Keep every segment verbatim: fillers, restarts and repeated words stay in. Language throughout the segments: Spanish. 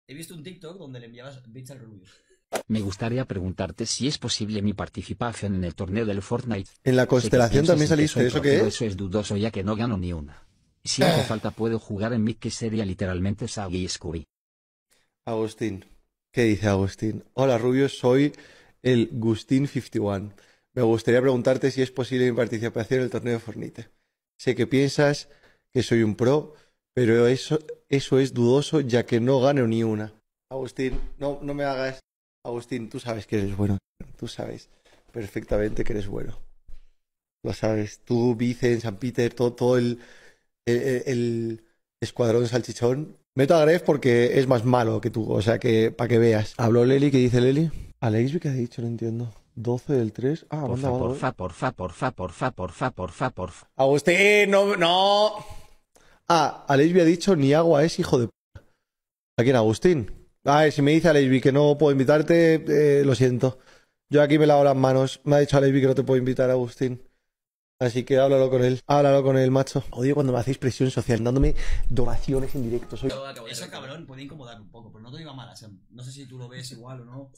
he visto un TikTok donde le enviabas bits al Rubius. Me gustaría preguntarte si es posible mi participación en el torneo del Fortnite. En la Sé que constelación piensas también en que saliste, soy ¿eso pro, qué pero es? eso es dudoso ya que no gano ni una. Si hace falta puedo jugar en mid, que sería literalmente Sagi y Scooby. Agustín. ¿Qué dice Agustín? Hola Rubius, soy el Gustín cincuenta y uno. Me gustaría preguntarte si es posible mi participación en el torneo de Fortnite. Sé que piensas que soy un pro, pero eso, eso es dudoso ya que no gano ni una. Agustín, no, no me hagas... Agustín, tú sabes que eres bueno. Tú sabes perfectamente que eres bueno. Lo sabes. Tú, Vicen, San Peter, todo, todo el, el, el escuadrón salchichón. Meto a Gref porque es más malo que tú. O sea que, para que veas. ¿Habló Leli? ¿Qué dice Leli? Alexby, ¿qué ha dicho? No entiendo. doce del tres. Ah, Porfa, manda, porfa, porfa, porfa, porfa, porfa, porfa, porfa. Agustín, no, no. Ah, Alexby ha dicho ni agua es hijo de p. ¿A quién, Agustín? Ah, si me dice Alexby que no puedo invitarte, eh, lo siento. Yo aquí me lavo las manos. Me ha dicho Alexby que no te puedo invitar, Agustín. Así que háblalo con él. Háblalo con él, macho. Odio cuando me hacéis presión social, dándome donaciones en directo. Soy... Eso, cabrón, puede incomodar un poco, pero no te digo malas. No sé si tú lo ves igual o no.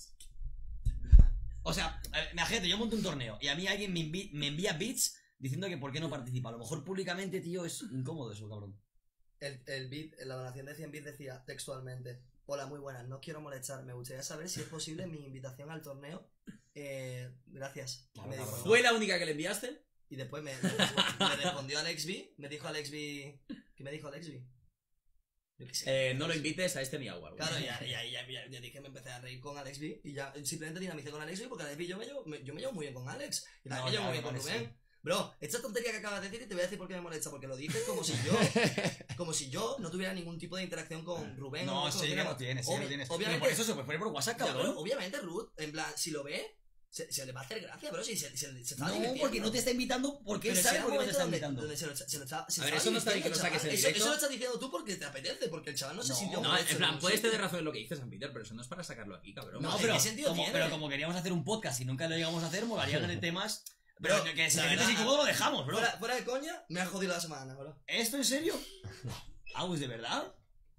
O sea, imagínate, yo monto un torneo y a mí alguien me, me envía bits diciendo que por qué no participa. A lo mejor públicamente, tío, es incómodo eso, cabrón. El, el beat, en la donación de cien bits decía textualmente: hola, muy buenas, no quiero molestar, me gustaría saber si es posible mi invitación al torneo. Eh, gracias. Claro, me dijo, claro. ¿Fue la única que le enviaste? Y después me, me, me respondió Alexby, me dijo Alexby... ¿Qué me dijo Alexby? Yo qué sé. Eh, no lo invites a este ni agua. Claro, ya, ya, ya, ya, ya dije, me empecé a reír con Alexby y ya simplemente dinamicé con Alexby porque Alexby yo me llevo, me, yo me llevo muy bien con Alex. Y también No, me llevo ya, muy bien con vale, Rubén. sí. Bro, esta tontería que acabas de decir, y te voy a decir por qué me molesta, porque lo dices como si yo, como si yo no tuviera ningún tipo de interacción con Rubén. No, o sí que no no tienes, sí que Obvi no tienes. Obviamente, Pero por eso se puede poner por WhatsApp, ya, cabrón. pero obviamente Ruth, en plan, si lo ve, se, se le va a hacer gracia, bro, si se, se, se está No, divirtiendo. porque no te está invitando, porque él Pero sabe si por qué no te está donde- invitando. donde se lo, se lo está, se A ver, está eso no está bien que lo divirtiendo, saques en chaval. Eso, directo. eso lo estás diciendo tú porque te apetece, porque el chaval no se No, sintió No, molesto en plan, ningún puedes sitio. tener razón en lo que dices, San Peter, pero eso no es para sacarlo aquí, cabrón. No, ¿en pero qué sentido como, tiene? pero como queríamos hacer un podcast y nunca lo llegamos a hacer, molaría de temas. Bro, Pero que si la te sientes verdad, incómodo lo dejamos, bro. Fuera, fuera de coña, me ha jodido la semana, bro. ¿Esto en serio? ¿Agus, de verdad?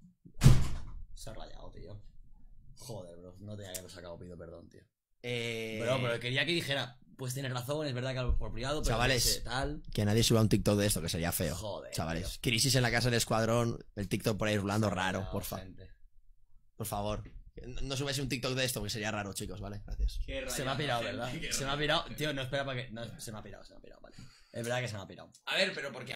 Se ha rayado, tío. Joder, bro. No tenía que haber sacado, pido perdón, tío. Eh... Bro, pero quería que dijera, pues tienes razón, es verdad que algo por privado, pero Chavales. no sé, tal. Que nadie suba un TikTok de esto, que sería feo. Joder, Chavales. tío. Crisis en la casa del escuadrón, el TikTok por ahí rulando raro, No, porfa. gente. Por favor. No, no subáis un TikTok de esto, que sería raro, chicos, ¿vale? Gracias. Qué Se me ha rayado, pirado, gente, ¿verdad? qué Se me ha rayado. pirado. Tío, no espera para que. No, se me ha pirado, se me ha pirado, vale. Es verdad que se me ha pirado. A ver, pero porque